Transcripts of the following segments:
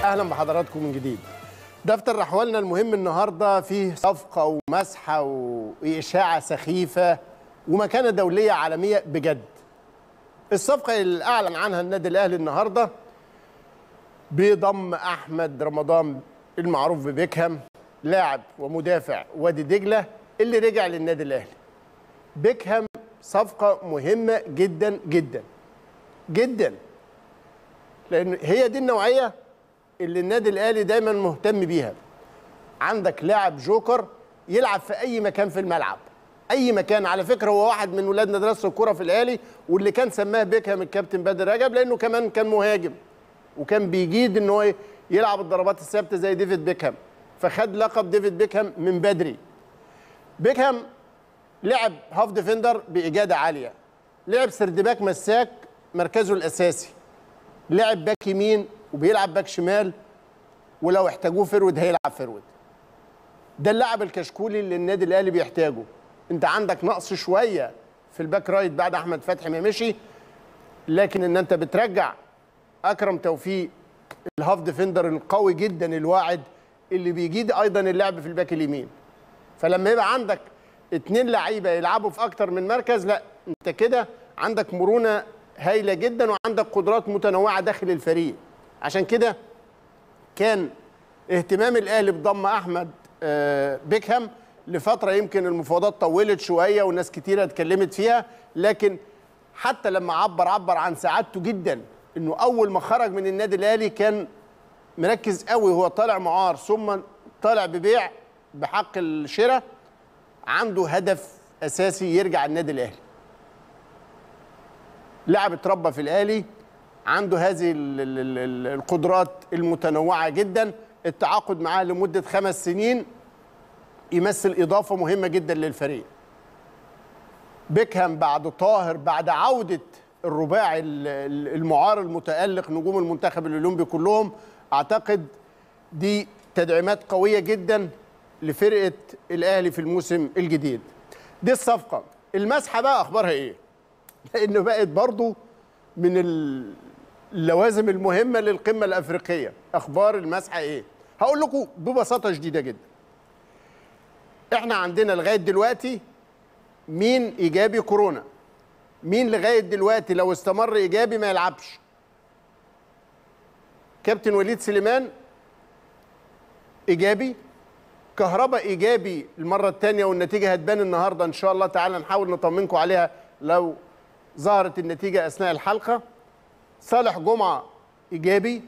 اهلا بحضراتكم من جديد. دفتر احوالنا المهم النهارده فيه صفقه ومسحه واشاعه سخيفه ومكانه دوليه عالميه بجد. الصفقه اللي اعلن عنها النادي الاهلي النهارده بضم احمد رمضان المعروف ببيكهام، لاعب ومدافع وادي دجله اللي رجع للنادي الاهلي. بيكهام صفقه مهمه جدا جدا جدا، لان هي دي النوعيه اللي النادي الاهلي دايما مهتم بيها. عندك لاعب جوكر يلعب في اي مكان في الملعب، اي مكان. على فكره هو واحد من ولاد مدرسه الكره في الاهلي، واللي كان سماه بيكهام الكابتن بدر رجب، لانه كمان كان مهاجم وكان بيجيد ان هو يلعب الضربات الثابته زي ديفيد بيكهام، فخد لقب ديفيد بيكهام من بدري. بيكهام لعب هاف ديفندر باجاده عاليه، لعب سردباك مساك مركزه الاساسي، لعب باك يمين وبيلعب باك شمال، ولو احتاجوه فرود هيلعب فرود. ده اللاعب الكشكولي اللي النادي الاهلي بيحتاجه. انت عندك نقص شويه في الباك رايت بعد احمد فتحي ما مشي، لكن ان انت بترجع اكرم توفيق الهاف ديفندر القوي جدا الواعد اللي بيجيد ايضا اللعب في الباك اليمين. فلما يبقى عندك اتنين لعيبه يلعبوا في اكتر من مركز، لا انت كده عندك مرونه هايله جدا وعندك قدرات متنوعه داخل الفريق. عشان كده كان اهتمام الاهلي بضم احمد بيكهام لفتره، يمكن المفاوضات طولت شويه والناس كتيره اتكلمت فيها، لكن حتى لما عبر عن سعادته جدا انه اول ما خرج من النادي الاهلي كان مركز قوي، هو طالع معار ثم طالع ببيع بحق الشراء، عنده هدف اساسي يرجع النادي الاهلي. لاعب اتربى في الاهلي، عنده هذه القدرات المتنوعه جدا. التعاقد معاه لمده 5 سنين يمثل اضافه مهمه جدا للفريق. بيكهام بعد طاهر، بعد عوده الرباعي المعار المتالق نجوم المنتخب الاولمبي كلهم، اعتقد دي تدعيمات قويه جدا لفرقه الاهلي في الموسم الجديد. دي الصفقه. المسحه بقى اخبارها ايه؟ لانه بقت برضو من اللوازم المهمه للقمه الافريقيه. اخبار المسحه ايه؟ هقول لكم ببساطه شديده جدا. احنا عندنا لغايه دلوقتي مين ايجابي كورونا؟ مين لغايه دلوقتي لو استمر ايجابي ما يلعبش؟ كابتن وليد سليمان ايجابي، كهربا ايجابي المره الثانيه، والنتيجه هتبان النهارده ان شاء الله تعالى، نحاول نطمنكم عليها لو ظهرت النتيجه اثناء الحلقه. صالح جمعه ايجابي،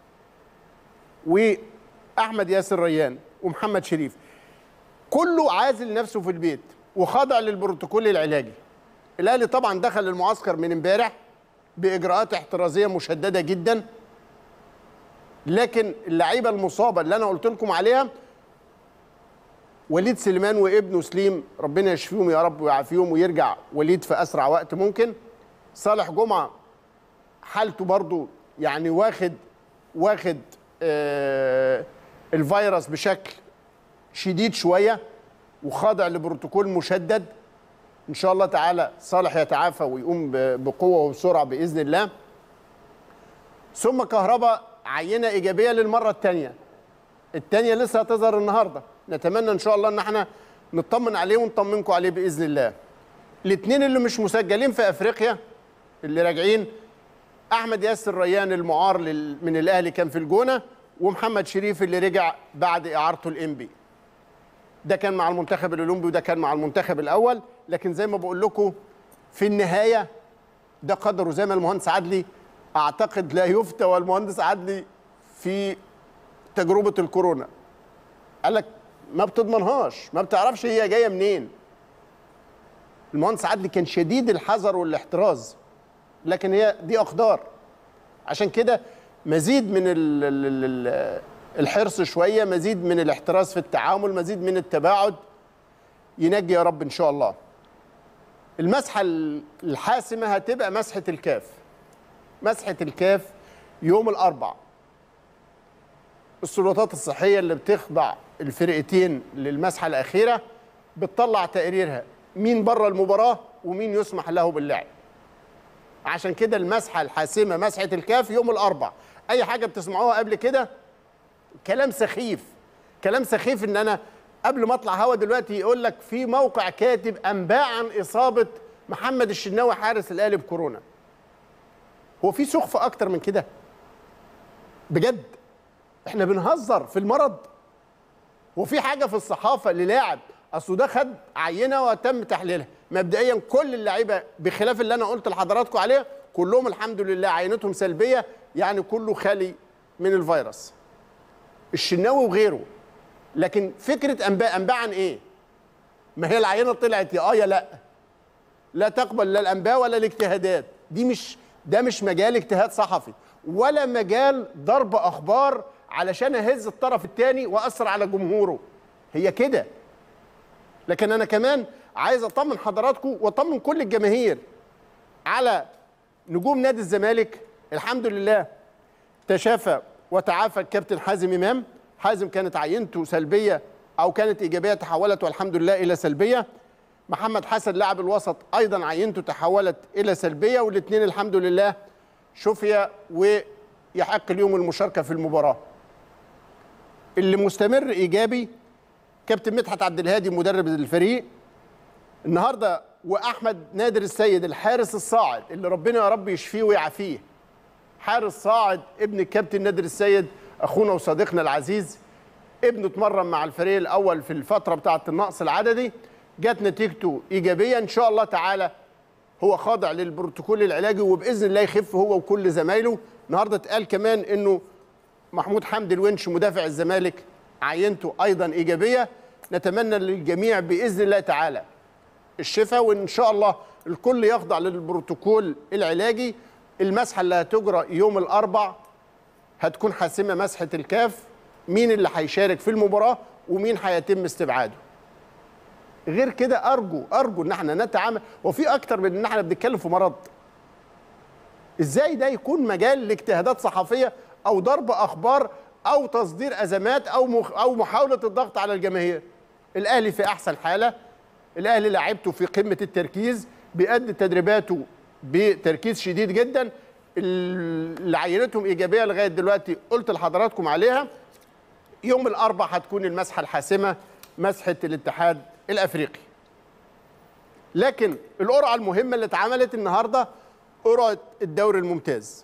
واحمد ياسر ريان ومحمد شريف، كله عازل نفسه في البيت وخاضع للبروتوكول العلاجي. الاهلي طبعا دخل المعسكر من امبارح باجراءات احترازيه مشدده جدا، لكن اللعيبه المصابه اللي انا قلت لكم عليها، وليد سليمان وابنه سليم ربنا يشفيهم يا رب ويعافيهم ويرجع وليد في اسرع وقت ممكن. صالح جمعه حالته برضو يعني واخد الفيروس بشكل شديد شويه وخاضع لبروتوكول مشدد. ان شاء الله تعالى صالح يتعافى ويقوم بقوه وبسرعه باذن الله. ثم كهربا عينه ايجابيه للمره الثانيه لسه هتظهر النهارده، نتمنى ان شاء الله ان احنا نطمن عليه ونطمنكم عليه باذن الله. الاثنين اللي مش مسجلين في افريقيا اللي راجعين، احمد ياسر ريان المعار من الاهلي كان في الجونه، ومحمد شريف اللي رجع بعد اعارته الانبي. ده كان مع المنتخب الاولمبي وده كان مع المنتخب الاول، لكن زي ما بقول لكم في النهايه ده قدره. زي ما المهندس عدلي اعتقد لا يفتى والمهندس عدلي في تجربه الكورونا قال لك ما بتضمنهاش، ما بتعرفش هي جايه منين. المهندس عدلي كان شديد الحذر والاحتراز، لكن هي دي اقدار. عشان كده مزيد من الحرص شويه، مزيد من الاحتراز في التعامل، مزيد من التباعد، ينجي يا رب ان شاء الله. المسحه الحاسمه هتبقى مسحه الكاف. مسحه الكاف يوم الاربعاء. السلطات الصحيه اللي بتخضع الفرقتين للمسحه الاخيره بتطلع تقريرها مين بره المباراه ومين يسمح له باللعب. عشان كده المسحه الحاسمه مسحه الكاف يوم الاربعاء. اي حاجه بتسمعوها قبل كده كلام سخيف، كلام سخيف. ان انا قبل ما اطلع هوا دلوقتي يقول لك في موقع كاتب انباء عن اصابه محمد الشناوي حارس الاهلي بكورونا. هو في سخف اكتر من كده؟ بجد احنا بنهزر في المرض؟ وفي حاجه في الصحافه للاعب اصله ده خد عينه وتم تحليلها؟ مبدئيا كل اللعيبه بخلاف اللي انا قلت لحضراتكم عليه كلهم الحمد لله عينتهم سلبيه، يعني كله خالي من الفيروس، الشناوي وغيره. لكن فكره انباء عن ايه؟ ما هي العينه طلعت يا لا، لا تقبل لا الانباء ولا الاجتهادات. ده مش مجال اجتهاد صحفي ولا مجال ضرب اخبار علشان اهز الطرف الثاني واثر على جمهوره، هي كده. لكن انا كمان عايز اطمن حضراتكم واطمن كل الجماهير على نجوم نادي الزمالك. الحمد لله تشافى وتعافى الكابتن حازم امام. حازم كانت عينته سلبيه او كانت ايجابيه تحولت والحمد لله الى سلبيه. محمد حسن لاعب الوسط ايضا عينته تحولت الى سلبيه، والاثنين الحمد لله شفي ويحق اليوم المشاركه في المباراه. اللي مستمر ايجابي كابتن مدحت عبد الهادي مدرب الفريق النهارده، واحمد نادر السيد الحارس الصاعد اللي ربنا يا رب يشفيه ويعافيه، حارس صاعد ابن الكابتن نادر السيد اخونا وصديقنا العزيز. ابنه اتمرن مع الفريق الاول في الفتره بتاعه النقص العددي، جت نتيجته ايجابيه ان شاء الله تعالى. هو خاضع للبروتوكول العلاجي وباذن الله يخف هو وكل زمايله. النهارده اتقال كمان انه محمود حمدي الونش مدافع الزمالك عينته ايضا ايجابيه. نتمنى للجميع باذن الله تعالى الشفاء، وان شاء الله الكل يخضع للبروتوكول العلاجي. المسحه اللي هتجرى يوم الاربع هتكون حاسمه، مسحه الكاف، مين اللي هيشارك في المباراه ومين هيتم استبعاده. غير كده ارجو ان احنا نتعامل، وفي اكتر من ان احنا بنتكلم في مرض. ازاي ده يكون مجال لاجتهادات صحفيه او ضرب اخبار او تصدير ازمات او محاوله الضغط على الجماهير؟ الاهلي في احسن حاله، الاهلي لاعبته في قمه التركيز، بيأدي تدريباته بتركيز شديد جدا. اللي عينتهم ايجابيه لغايه دلوقتي قلت لحضراتكم عليها. يوم الاربع هتكون المسحه الحاسمه، مسحه الاتحاد الافريقي. لكن القرعه المهمه اللي اتعملت النهارده قرعه الدوري الممتاز.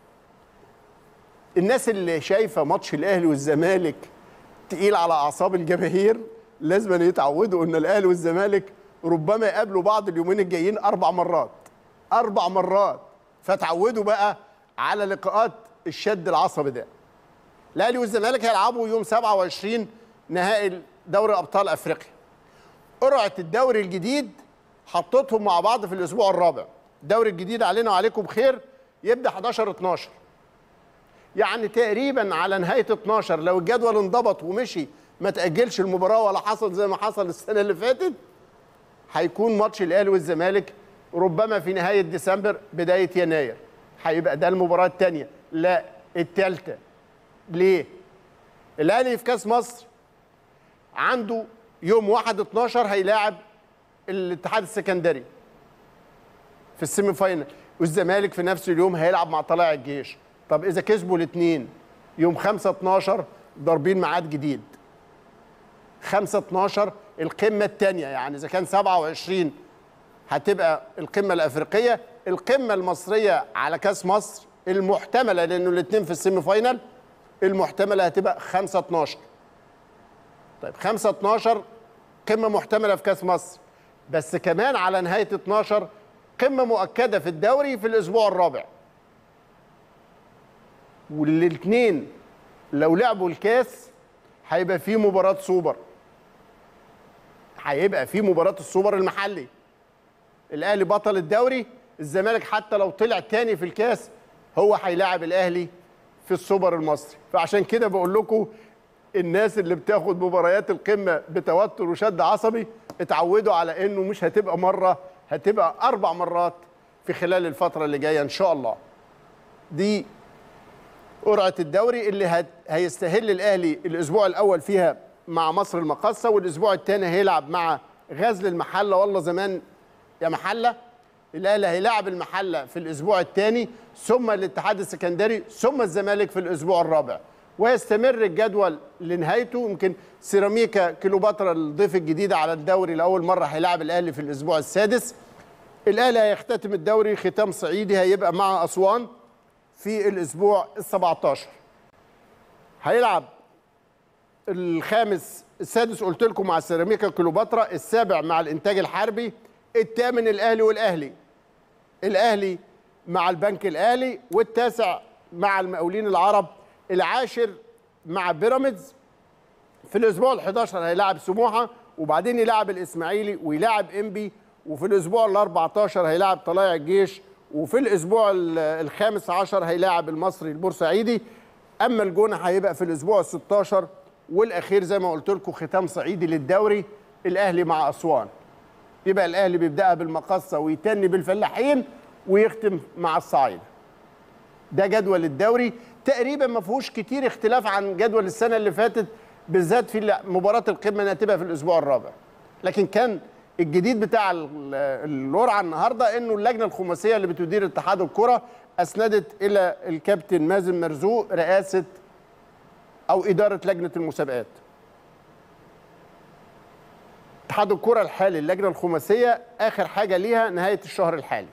الناس اللي شايفه ماتش الاهلي والزمالك تقيل على اعصاب الجماهير لازم يتعودوا ان الاهلي والزمالك ربما يقابلوا بعض اليومين الجايين 4 مرات 4 مرات. فتعودوا بقى على لقاءات الشد العصبي ده. الاهلي والزمالك هيلعبوا يوم 27 نهائي دوري ابطال افريقيا. قرعه الدوري الجديد حطيتهم مع بعض في الاسبوع الرابع. الدوري الجديد علينا وعليكم بخير يبدا 11/12، يعني تقريبا على نهايه 12 لو الجدول انضبط ومشي ما تاجلش المباراه ولا حصل زي ما حصل السنه اللي فاتت، هيكون ماتش الاهلي والزمالك ربما في نهايه ديسمبر بدايه يناير. هيبقى ده المباراه الثانيه، لا الثالثه. ليه؟ الاهلي في كاس مصر عنده يوم 1/12 هيلاعب الاتحاد السكندري في السيمي فاينل، والزمالك في نفس اليوم هيلعب مع طلائع الجيش. طب اذا كسبوا الاثنين يوم 5/12 ضاربين ميعاد جديد. 5/12 القمه الثانيه، يعني اذا كان 27 هتبقى القمه الافريقيه، القمه المصريه على كاس مصر المحتمله لانه الاثنين في السيمي فاينل، المحتمله هتبقى 5/12. طيب 5/12 قمه محتمله في كاس مصر، بس كمان على نهايه 12 قمه مؤكده في الدوري في الاسبوع الرابع. والاثنين لو لعبوا الكاس هيبقى في مباراه سوبر، هيبقى في مباراه السوبر المحلي. الاهلي بطل الدوري، الزمالك حتى لو طلع تاني في الكاس هو هيلاعب الاهلي في السوبر المصري. فعشان كده بقول لكم الناس اللي بتاخد مباريات القمه بتوتر وشد عصبي اتعودوا على انه مش هتبقى مره، هتبقى 4 مرات في خلال الفتره اللي جايه ان شاء الله. دي قرعه الدوري اللي هيستهل الاهلي الاسبوع الاول فيها مع مصر المقاصه، والاسبوع الثاني هيلعب مع غزل المحله. والله زمان يا محله الاهلي هيلاعب المحله في الاسبوع الثاني، ثم الاتحاد السكندري، ثم الزمالك في الاسبوع الرابع، ويستمر الجدول لنهايته. يمكن سيراميكا كليوباترا الضيف الجديد على الدوري لاول مره هيلاعب الاهلي في الاسبوع السادس. الاهلي هيختتم الدوري ختام صعيدي، هيبقى مع اسوان في الاسبوع ال17. هيلعب الخامس السادس قلت لكم مع سيراميكا كليوباترا، السابع مع الانتاج الحربي، الثامن الاهلي الاهلي مع البنك الاهلي، والتاسع مع المقاولين العرب، العاشر مع بيراميدز. في الاسبوع ال11 هيلاعب سموحه، وبعدين يلاعب الاسماعيلي ويلاعب انبي، وفي الاسبوع ال14 هيلاعب طلائع الجيش، وفي الاسبوع ال15 هيلاعب المصري البورسعيدي. اما الجونه هيبقى في الاسبوع ال16 والاخير زي ما قلت لكم ختام صعيدي للدوري، الاهلي مع اسوان. يبقى الاهلي بيبداها بالمقصه ويتني بالفلاحين ويختم مع الصعيد. ده جدول الدوري تقريبا ما فيهوش كتير اختلاف عن جدول السنه اللي فاتت، بالذات في مباراه القمه اللي هتبقى في الاسبوع الرابع. لكن كان الجديد بتاع القرعه النهارده انه اللجنه الخماسيه اللي بتدير اتحاد الكره اسندت الى الكابتن مازن مرزوق رئاسه او اداره لجنه المسابقات. اتحاد الكره الحالي اللجنه الخماسيه اخر حاجه ليها نهايه الشهر الحالي.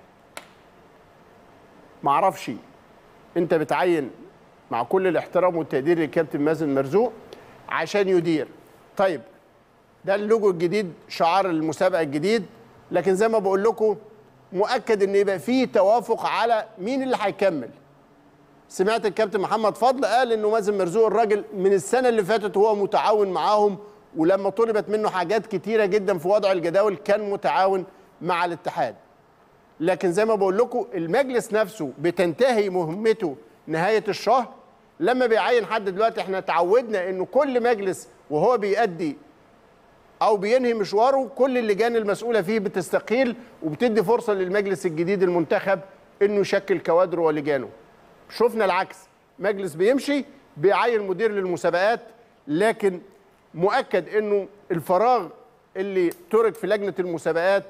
معرفش انت بتعين مع كل الاحترام والتقدير للكابتن مازن مرزوق عشان يدير. طيب ده اللوجو الجديد، شعار المسابقه الجديد، لكن زي ما بقول لكم مؤكد ان يبقى فيه توافق على مين اللي هيكمل. سمعت الكابتن محمد فضل قال انه مازن مرزوق الراجل من السنه اللي فاتت هو متعاون معاهم، ولما طلبت منه حاجات كتيره جدا في وضع الجداول كان متعاون مع الاتحاد. لكن زي ما بقول لكم المجلس نفسه بتنتهي مهمته نهايه الشهر. لما بيعين حد دلوقتي احنا تعودنا انه كل مجلس وهو بيأدي او بينهي مشواره كل اللجان المسؤوله فيه بتستقيل وبتدي فرصه للمجلس الجديد المنتخب انه يشكل كوادره ولجانه. شفنا العكس، مجلس بيمشي بيعين مدير للمسابقات، لكن مؤكد انه الفراغ اللي ترك في لجنه المسابقات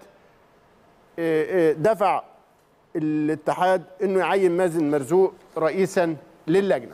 دفع الاتحاد انه يعين مازن مرزوق رئيسا للجنه.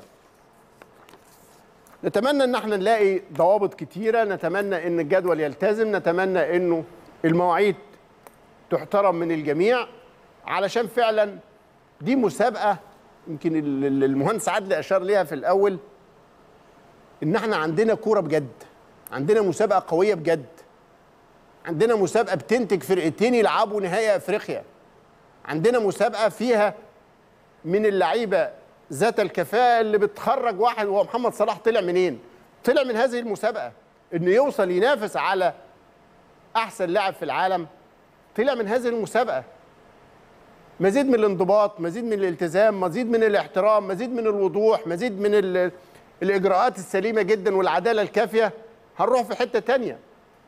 نتمنى ان احنا نلاقي ضوابط كتيره، نتمنى ان الجدول يلتزم، نتمنى انه المواعيد تحترم من الجميع، علشان فعلا دي مسابقه. يمكن المهندس عادل اشار ليها في الاول ان احنا عندنا كوره بجد، عندنا مسابقه قويه بجد، عندنا مسابقه بتنتج فرقتين يلعبوا نهائي افريقيا، عندنا مسابقه فيها من اللعيبه ذات الكفاءه اللي بتخرج واحد. هو محمد صلاح طلع منين؟ طلع من هذه المسابقه، انه يوصل ينافس على احسن لاعب في العالم، طلع من هذه المسابقه. مزيد من الانضباط، مزيد من الالتزام، مزيد من الاحترام، مزيد من الوضوح، مزيد من الاجراءات السليمه جدا والعداله الكافيه، هنروح في حته ثانيه.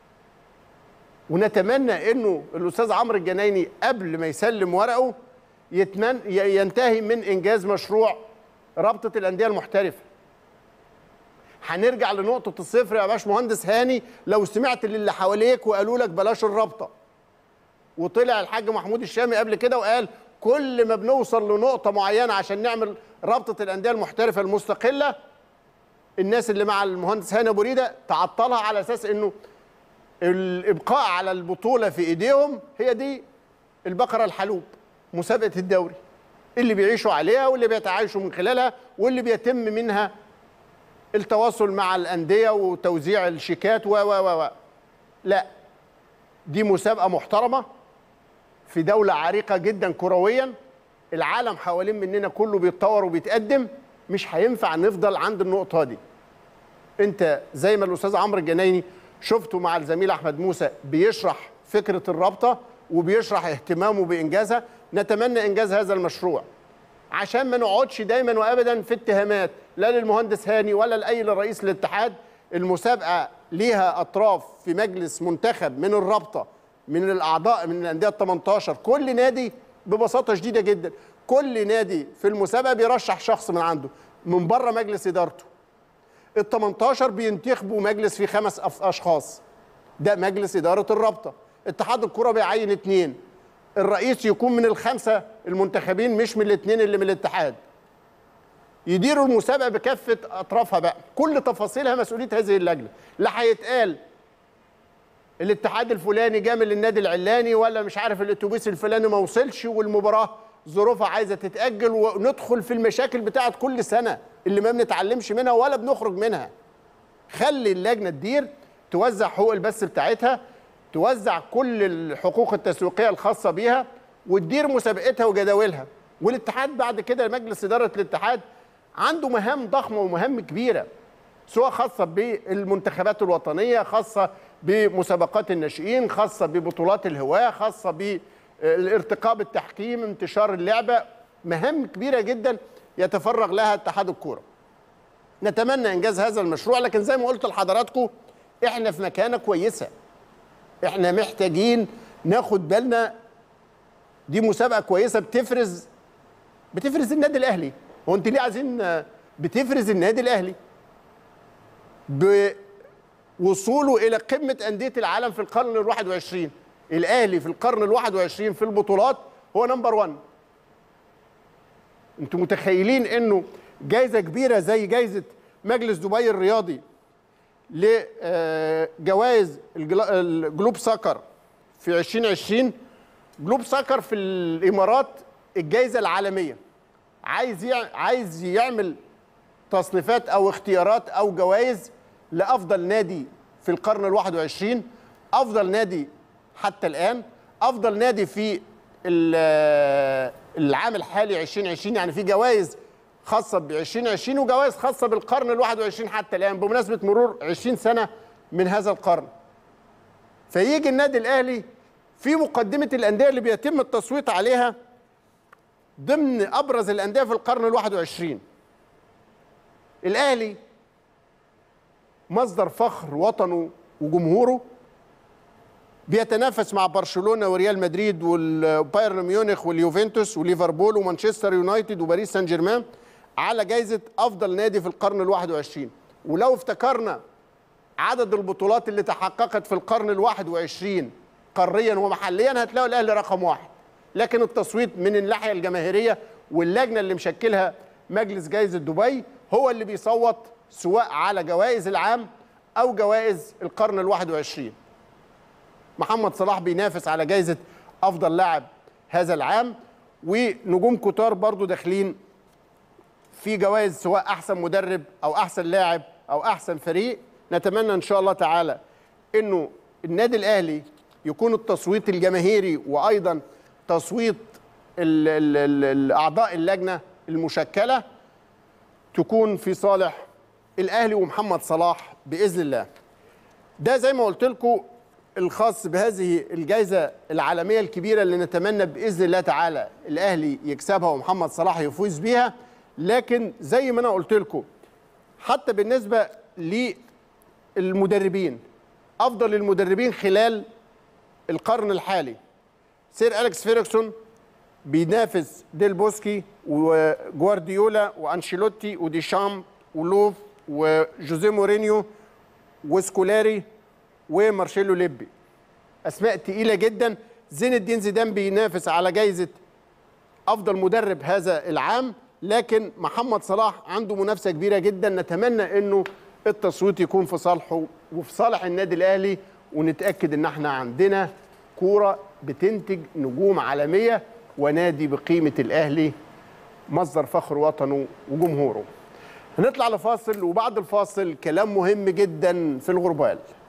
ونتمنى انه الاستاذ عمرو الجنايني قبل ما يسلم ورقه ينتهي من انجاز مشروع رابطه الانديه المحترفه. هنرجع لنقطه الصفر يا باشمهندس هاني، لو سمعت للي حواليك وقالوا لك بلاش الرابطه. وطلع الحاج محمود الشامي قبل كده وقال كل ما بنوصل لنقطه معينه عشان نعمل رابطه الانديه المحترفه المستقله، الناس اللي مع المهندس هاني ابو ريده تعطلها على اساس انه الابقاء على البطوله في ايديهم هي دي البقره الحلوب، مسابقه الدوري اللي بيعيشوا عليها واللي بيتعايشوا من خلالها واللي بيتم منها التواصل مع الانديه وتوزيع الشيكات و لا، دي مسابقه محترمه في دوله عريقه جدا كرويا، العالم حوالين مننا كله بيتطور وبيتقدم، مش هينفع نفضل عند النقطه دي. انت زي ما الاستاذ عمرو الجنايني شفته مع الزميل احمد موسى بيشرح فكره الرابطه وبيشرح اهتمامه بانجازها، نتمنى انجاز هذا المشروع عشان ما نقعدش دايما وابدا في اتهامات لا للمهندس هاني ولا لاي رئيس الاتحاد. المسابقه ليها اطراف في مجلس منتخب من الرابطه، من الاعضاء من الانديه ال18، كل نادي ببساطه شديده جدا كل نادي في المسابقه بيرشح شخص من عنده من بره مجلس ادارته. ال18 بينتخبوا مجلس فيه 5 اشخاص، ده مجلس اداره الرابطه. اتحاد الكره بيعين 2، الرئيس يكون من الخمسه المنتخبين مش من الاثنين اللي من الاتحاد. يديروا المسابقه بكافه اطرافها بقى، كل تفاصيلها مسؤوليه هذه اللجنه. لا هيتقال الاتحاد الفلاني جه من النادي العلاني، ولا مش عارف الاتوبيس الفلاني ما وصلش والمباراه ظروفها عايزه تتاجل، وندخل في المشاكل بتاعه كل سنه اللي ما بنتعلمش منها ولا بنخرج منها. خلي اللجنه تدير، توزع حقوق البث بتاعتها، توزع كل الحقوق التسويقيه الخاصه بيها، وتدير مسابقتها وجداولها. والاتحاد بعد كده، مجلس اداره الاتحاد عنده مهام ضخمه ومهام كبيره، سواء خاصه بالمنتخبات الوطنيه، خاصه بمسابقات الناشئين، خاصه ببطولات الهواه، خاصه بالارتقاء بالتحكيم، انتشار اللعبه. مهام كبيره جدا يتفرغ لها اتحاد الكوره. نتمنى انجاز هذا المشروع، لكن زي ما قلت لحضراتكم احنا في مكانه كويسه. احنا محتاجين ناخد بالنا، دي مسابقه كويسه بتفرز النادي الاهلي. هو انت ليه عايزين بتفرز النادي الاهلي بوصوله الى قمه انديه العالم في القرن ال21؟ الاهلي في القرن ال21 في البطولات هو نمبر 1. انتوا متخيلين انه جائزه كبيره زي جائزه مجلس دبي الرياضي لجوائز الجلوب ساكر في 2020، جلوب ساكر في الامارات الجائزه العالميه، عايز يعمل تصنيفات او اختيارات او جوائز لافضل نادي في القرن ال21، افضل نادي حتى الان، افضل نادي في العام الحالي 2020. يعني في جوائز خاصه ب 2020 وجوائز خاصه بالقرن ال21 حتى الان، بمناسبه مرور 20 سنه من هذا القرن. فيجي النادي الاهلي في مقدمه الانديه اللي بيتم التصويت عليها ضمن ابرز الانديه في القرن ال21. الاهلي مصدر فخر وطنه وجمهوره، بيتنافس مع برشلونه وريال مدريد والبايرن ميونخ واليوفنتوس وليفربول ومانشستر يونايتد وباريس سان جيرمان على جائزه افضل نادي في القرن ال21. ولو افتكرنا عدد البطولات اللي تحققت في القرن ال21 قاريا ومحليا هتلاقوا الاهلي رقم 1. لكن التصويت من الناحيه الجماهيريه واللجنه اللي مشكلها مجلس جائزه دبي هو اللي بيصوت سواء على جوائز العام او جوائز القرن ال21. محمد صلاح بينافس على جائزه افضل لاعب هذا العام، ونجوم كتار برضو داخلين في جوائز سواء احسن مدرب او احسن لاعب او احسن فريق. نتمنى ان شاء الله تعالى انه النادي الاهلي يكون التصويت الجماهيري وايضا تصويت اعضاء اللجنه المشكله تكون في صالح الاهلي ومحمد صلاح باذن الله. ده زي ما قلت لكم الخاص بهذه الجائزه العالميه الكبيره اللي نتمنى باذن الله تعالى الاهلي يكسبها ومحمد صلاح يفوز بيها. لكن زي ما انا قلت لكم حتى بالنسبه للمدربين، افضل المدربين خلال القرن الحالي سير أليكس فيرجسون بينافس ديل بوسكي وجوارديولا وانشيلوتي وديشام ولوف وجوزيه مورينيو وسكولاري ومارشيلو ليبي، اسماء تقيله جدا. زين الدين زيدان بينافس على جائزه افضل مدرب هذا العام، لكن محمد صلاح عنده منافسه كبيره جدا. نتمنى انه التصويت يكون في صالحه وفي صالح النادي الاهلي، ونتاكد ان احنا عندنا كوره بتنتج نجوم عالميه ونادي بقيمه الاهلي مصدر فخر وطنه وجمهوره. هنطلع لفاصل، وبعد الفاصل كلام مهم جدا في الغربال.